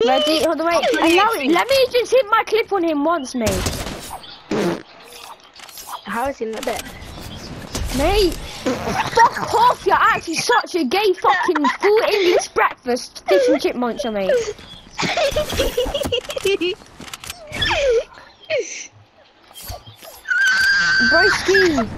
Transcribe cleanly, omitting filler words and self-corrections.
Ready? Hold on, wait. Let me just hit my clip on him once, mate. How is he not dead? Mate, fuck off! You're actually such a gay fucking full English breakfast fish and chip muncher, mate. Broski.